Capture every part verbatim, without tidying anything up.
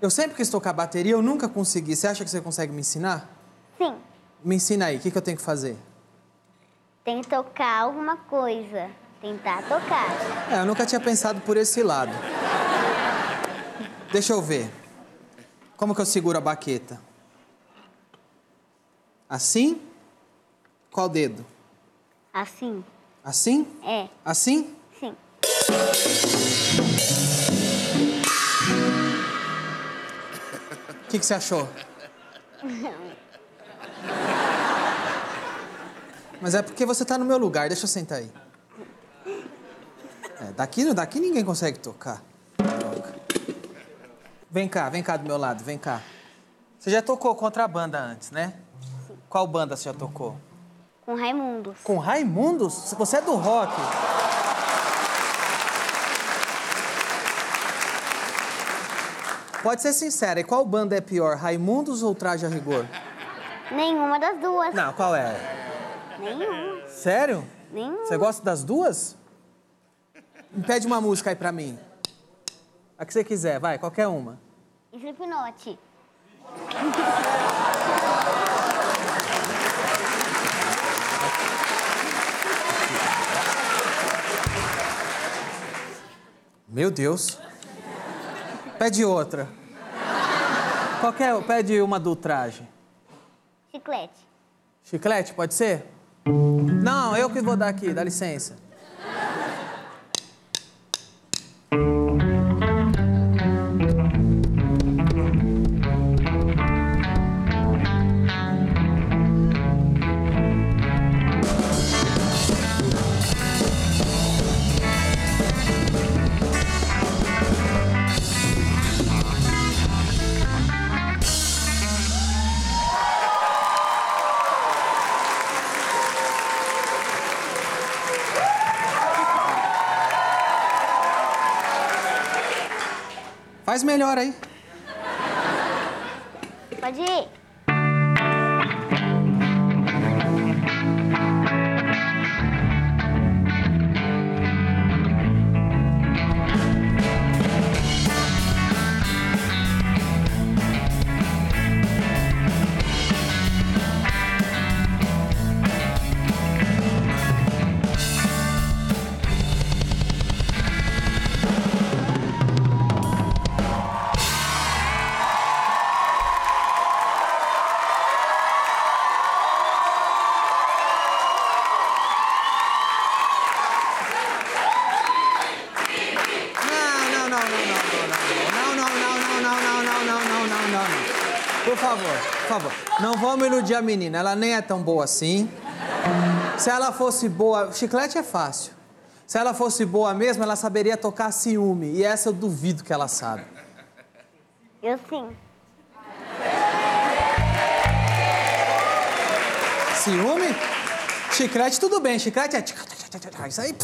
Eu sempre quis tocar bateria, eu nunca consegui. Você acha que você consegue me ensinar? Sim. Me ensina aí, o que, que eu tenho que fazer? Tem que tocar alguma coisa. Tentar tocar. É, eu nunca tinha pensado por esse lado. Deixa eu ver. Como que eu seguro a baqueta? Assim? Qual dedo? Assim? Assim? É. Assim? Sim. O que, que você achou? Não. Mas é porque você tá no meu lugar, deixa eu sentar aí. É, daqui, daqui ninguém consegue tocar. Vem cá, vem cá do meu lado, vem cá. Você já tocou contra a banda antes, né? Sim. Qual banda você já tocou? Com Raimundos. Com Raimundos? Você é do rock. Pode ser sincera, e qual banda é pior, Raimundos ou Traje a Rigor? Nenhuma das duas. Não, qual é? Nenhuma. Sério? Nenhuma. Você gosta das duas? Me pede uma música aí pra mim. A que você quiser, vai, qualquer uma. Slipknot. Meu Deus. Pede outra. Qualquer, pede uma do Traje. Chiclete. Chiclete, pode ser? Não, eu que vou dar aqui, dá licença. Faz melhor aí. Pode ir. Por favor, por favor, não vamos iludir a menina, ela nem é tão boa assim. Se ela fosse boa... Chiclete é fácil. Se ela fosse boa mesmo, ela saberia tocar ciúme. E essa eu duvido que ela sabe. Eu sim. Ciúme? Chiclete, tudo bem. Chiclete é... Isso aí...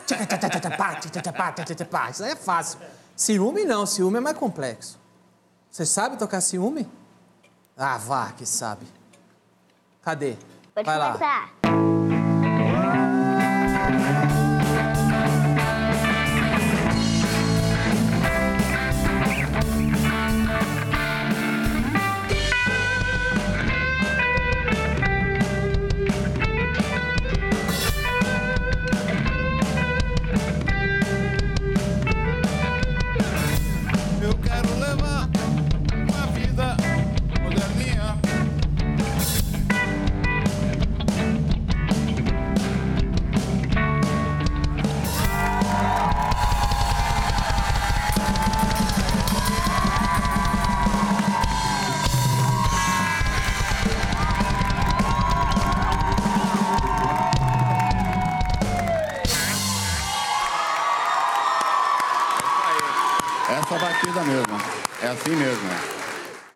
Isso aí é fácil. Ciúme não, ciúme é mais complexo. Você sabe tocar ciúme? Ah, vá, que sabe. Cadê? Pode Vai lá. começar. Eu quero levar uma vida moderninha. Essa batida mesmo. É assim mesmo.